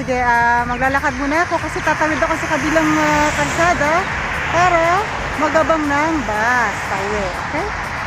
sige, maglalakad muna ako kasi tatawid ako sa kabilang kalsada para magabang ng bus. Pauwi, okay?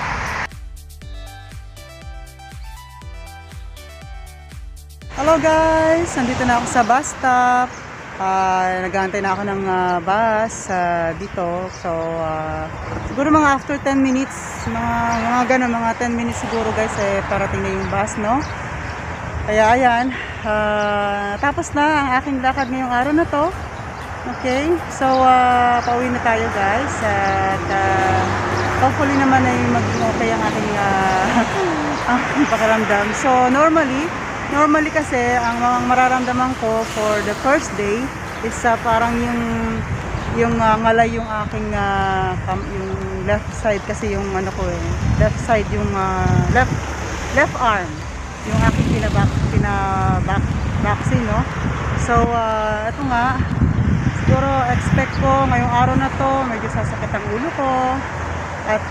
Hello guys! Nandito na ako sa bus stop. Nag-aantay na ako ng bus dito. So, siguro mga after 10 minutes, mga ganun, mga 10 minutes siguro guys, parating na yung bus, no? Kaya ayan, tapos na ang aking lakad ngayong araw na to. Okay, so pauwi na tayo guys. At hopefully naman ay maging okay ang aking pakiramdam. So normally kasi ang mararamdaman ko for the first day is parang yung ngalay yung aking yung left side kasi yung ano ko left side yung left arm yung aking vaccine, no? So ito nga, siguro expect ko ngayong araw na to medyo sasakit ang ulo ko at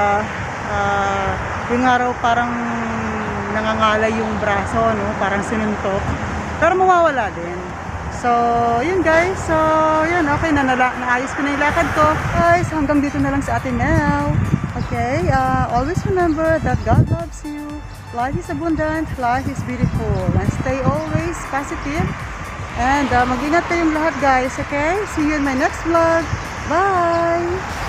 yung araw parang nangangalay yung braso, no? Parang sinuntok, pero mawawala din. So yun guys, so yun, okay na, naayos ko na yung lakad ko guys. Hanggang dito na lang sa atin now. Okay, always remember that God loves you. Life is abundant, life is beautiful, and stay always positive. And mag-ingat kayong lahat guys, okay? See you in my next vlog. Bye!